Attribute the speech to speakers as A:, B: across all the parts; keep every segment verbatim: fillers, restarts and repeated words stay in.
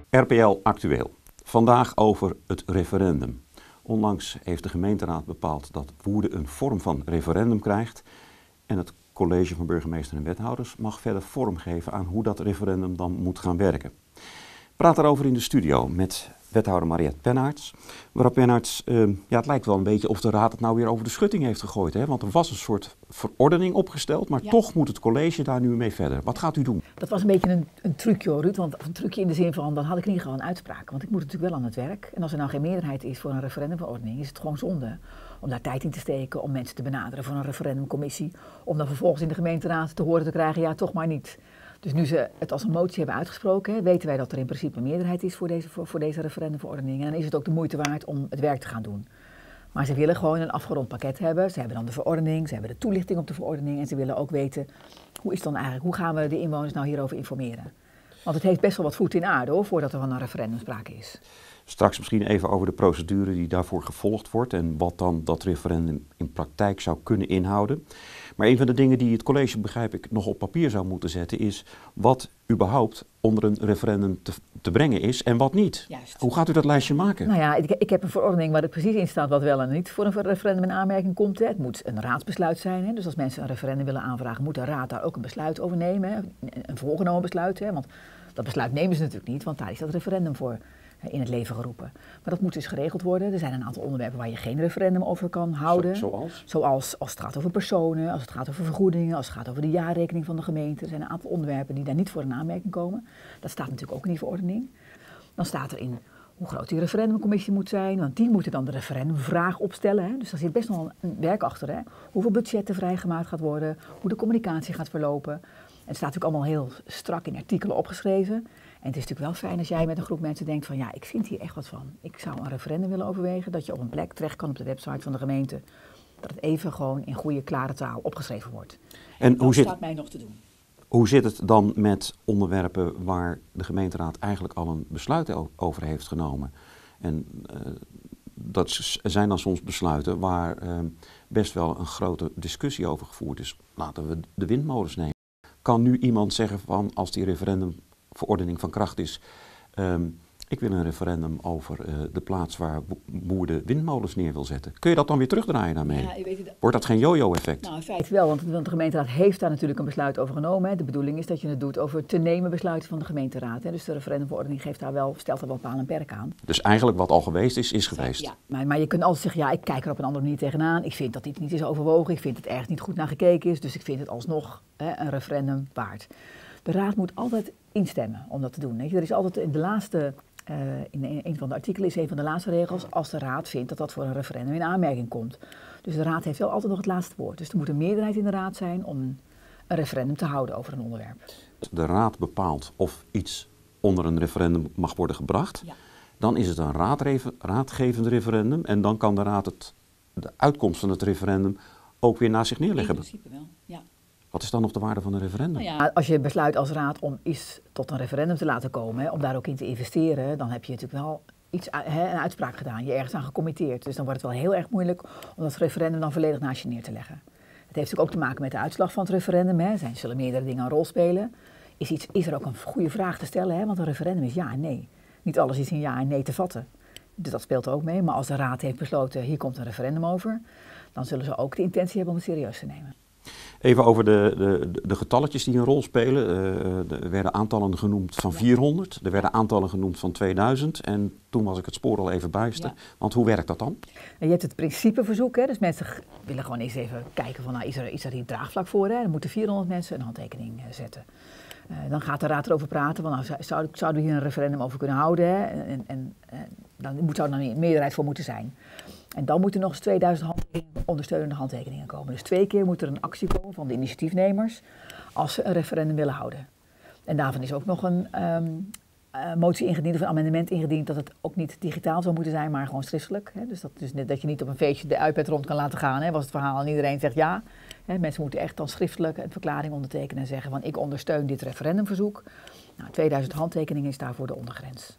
A: R P L Actueel. Vandaag over het referendum. Onlangs heeft de gemeenteraad bepaald dat Woerden een vorm van referendum krijgt. En het college van burgemeester en wethouders mag verder vormgeven aan hoe dat referendum dan moet gaan werken. Ik praat daarover in de studio met wethouder Mariette Pennaerts. Mevrouw Pennaerts, uh, ja, het lijkt wel een beetje of de raad het nou weer over de schutting heeft gegooid. Hè? Want er was een soort verordening opgesteld, maar ja. toch moet het college daar nu mee verder. Wat gaat u doen?
B: Dat was een beetje een, een trucje hoor, Ruud. Want een trucje in de zin van, dan had ik in ieder geval een uitspraak. Want ik moet natuurlijk wel aan het werk. En als er nou geen meerderheid is voor een referendumverordening, is het gewoon zonde om daar tijd in te steken, om mensen te benaderen voor een referendumcommissie. Om dan vervolgens in de gemeenteraad te horen te krijgen, ja, toch maar niet. Dus nu ze het als een motie hebben uitgesproken, hè, weten wij dat er in principe een meerderheid is voor deze, voor, voor deze referendumverordening. En dan is het ook de moeite waard om het werk te gaan doen. Maar ze willen gewoon een afgerond pakket hebben. Ze hebben dan de verordening, ze hebben de toelichting op de verordening. En ze willen ook weten, hoe is dan eigenlijk, hoe gaan we de inwoners nou hierover informeren? Want het heeft best wel wat voet in aarde hoor, voordat er van een referendum sprake is.
A: Straks misschien even over de procedure die daarvoor gevolgd wordt en wat dan dat referendum in praktijk zou kunnen inhouden. Maar een van de dingen die het college, begrijp ik, nog op papier zou moeten zetten is wat überhaupt onder een referendum te, te brengen is en wat niet. Juist. Hoe gaat u dat lijstje maken?
B: Nou ja, ik, ik heb een verordening waar er precies in staat wat wel en niet voor een referendum in aanmerking komt. Hè. Het moet een raadsbesluit zijn. Hè. Dus als mensen een referendum willen aanvragen, moet de raad daar ook een besluit over nemen. Hè. Een voorgenomen besluit. Hè. Want dat besluit nemen ze natuurlijk niet, want daar is dat referendum voor in het leven geroepen. Maar dat moet dus geregeld worden. Er zijn een aantal onderwerpen waar je geen referendum over kan houden.
A: Zo, zoals?
B: Zoals als het gaat over personen, als het gaat over vergoedingen, als het gaat over de jaarrekening van de gemeente. Er zijn een aantal onderwerpen die daar niet voor in aanmerking komen. Dat staat natuurlijk ook in die verordening. Dan staat erin hoe groot die referendumcommissie moet zijn, want die moeten dan de referendumvraag opstellen. Hè. Dus daar zit best wel een werk achter. Hè. Hoeveel budget er vrijgemaakt gaat worden, hoe de communicatie gaat verlopen. En het staat natuurlijk allemaal heel strak in artikelen opgeschreven. En het is natuurlijk wel fijn als jij met een groep mensen denkt van ja, ik vind hier echt wat van. Ik zou een referendum willen overwegen, dat je op een plek terecht kan op de website van de gemeente. Dat het even gewoon in goede, klare taal opgeschreven wordt.
A: En
B: dat
A: hoe zit,
B: staat mij nog te doen.
A: Hoe zit het dan met onderwerpen waar de gemeenteraad eigenlijk al een besluit over heeft genomen? En uh, dat zijn dan soms besluiten waar uh, best wel een grote discussie over gevoerd is. Laten we de windmolens nemen. Kan nu iemand zeggen van als die referendumverordening van kracht is, um, ik wil een referendum over uh, de plaats waar Woerden windmolens neer wil zetten. Kun je dat dan weer terugdraaien daarmee? Ja, weet je, wordt dat geen yo-yo-effect?
B: Nou, in feite wel, want, want de gemeenteraad heeft daar natuurlijk een besluit over genomen. Hè. De bedoeling is dat je het doet over te nemen besluiten van de gemeenteraad. Hè. Dus de referendumverordening geeft daar wel, stelt daar wel paal en perk aan.
A: Dus eigenlijk wat al geweest is, is geweest?
B: Ja, maar, maar je kunt altijd zeggen, ja, ik kijk er op een andere manier tegenaan. Ik vind dat iets niet is overwogen. Ik vind het ergens niet goed naar gekeken is. Dus ik vind het alsnog hè, een referendum waard. De raad moet altijd instemmen om dat te doen. Weet je. Er is altijd in de laatste... Uh, in een, een van de artikelen is een van de laatste regels als de raad vindt dat dat voor een referendum in aanmerking komt. Dus de raad heeft wel altijd nog het laatste woord. Dus er moet een meerderheid in de raad zijn om een referendum te houden over een onderwerp.
A: De raad bepaalt of iets onder een referendum mag worden gebracht. Ja. Dan is het een raadreven, raadgevend referendum en dan kan de raad het, de uitkomst van het referendum ook weer naast zich neerleggen.
B: In principe wel, ja.
A: Wat is dan nog de waarde van een referendum?
B: Nou ja, als je besluit als raad om iets tot een referendum te laten komen, hè, om daar ook in te investeren, dan heb je natuurlijk wel iets, hè, een uitspraak gedaan, je ergens aan gecommitteerd. Dus dan wordt het wel heel erg moeilijk om dat referendum dan volledig naast je neer te leggen. Het heeft natuurlijk ook te maken met de uitslag van het referendum. Hè. Er zullen meerdere dingen een rol spelen. Is, iets, is er ook een goede vraag te stellen, hè? Want een referendum is ja en nee. Niet alles is in ja en nee te vatten. Dus dat speelt ook mee. Maar als de raad heeft besloten, hier komt een referendum over, dan zullen ze ook de intentie hebben om het serieus te nemen.
A: Even over de, de, de getalletjes die een rol spelen. Uh, er werden aantallen genoemd van vierhonderd, er werden aantallen genoemd van tweeduizend en toen was ik het spoor al even bijster. Ja. Want hoe werkt dat dan?
B: Je hebt het principeverzoek, hè? Dus mensen willen gewoon eens even kijken van nou, is er, is er hier draagvlak voor? Hè? Dan moeten vierhonderd mensen een handtekening uh, zetten. Uh, dan gaat de raad erover praten, van, nou, zou, zouden we hier een referendum over kunnen houden? Hè? En, en, uh, dan moet, zou er dan een meerderheid voor moeten zijn. En dan moeten nog eens tweeduizend handtekeningen, ondersteunende handtekeningen komen. Dus twee keer moet er een actie komen van de initiatiefnemers als ze een referendum willen houden. En daarvan is ook nog een um, uh, motie ingediend of een amendement ingediend dat het ook niet digitaal zou moeten zijn, maar gewoon schriftelijk. Hè. Dus dat, dus dat je niet op een feestje de iPad rond kan laten gaan, hè, was het verhaal en iedereen zegt ja. Hè, mensen moeten echt dan schriftelijk een verklaring ondertekenen en zeggen van ik ondersteun dit referendumverzoek. Nou, tweeduizend handtekeningen is daarvoor de ondergrens.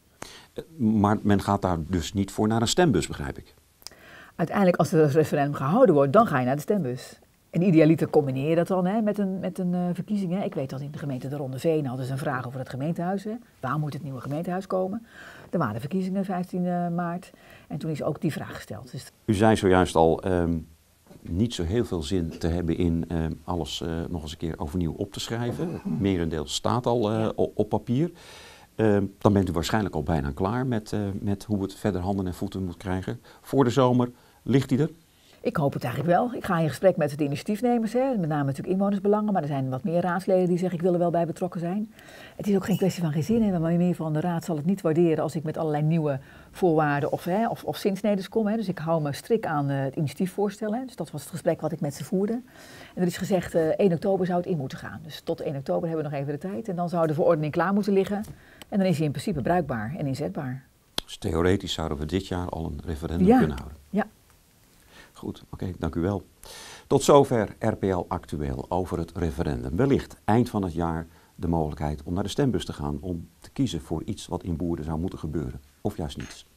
A: Maar men gaat daar dus niet voor naar een stembus, begrijp ik?
B: Uiteindelijk, als er een referendum gehouden wordt, dan ga je naar de stembus. En idealiter combineer je dat dan hè, met een, met een uh, verkiezing. Hè. Ik weet dat in de gemeente de Ronde Veen hadden ze een vraag over het gemeentehuis. Hè. Waar moet het nieuwe gemeentehuis komen? Er waren verkiezingen vijftien maart en toen is ook die vraag gesteld. Dus
A: U zei zojuist al um, niet zo heel veel zin te hebben in um, alles uh, nog eens een keer overnieuw op te schrijven. Het merendeel staat al uh, ja. op papier. Uh, dan bent u waarschijnlijk al bijna klaar met, uh, met hoe het verder handen en voeten moet krijgen. Voor de zomer ligt die er?
B: Ik hoop het eigenlijk wel. Ik ga in gesprek met de initiatiefnemers, hè. Met name natuurlijk inwonersbelangen, maar er zijn wat meer raadsleden die zeggen ik wil er wel bij betrokken zijn. Het is ook geen kwestie van geen zin hebben, maar meer van de raad zal het niet waarderen als ik met allerlei nieuwe voorwaarden of, hè, of, of zinsneden kom. Hè. Dus ik hou me strikt aan uh, het initiatiefvoorstel. Hè. Dus dat was het gesprek wat ik met ze voerde. En er is gezegd uh, één oktober zou het in moeten gaan. Dus tot één oktober hebben we nog even de tijd en dan zou de verordening klaar moeten liggen. En dan is hij in principe bruikbaar en inzetbaar.
A: Dus theoretisch zouden we dit jaar al een referendum
B: ja.
A: kunnen houden?
B: Ja.
A: Goed, oké, okay, dank u wel. Tot zover R P L Actueel over het referendum. Wellicht eind van het jaar de mogelijkheid om naar de stembus te gaan om te kiezen voor iets wat in Woerden zou moeten gebeuren. Of juist niets.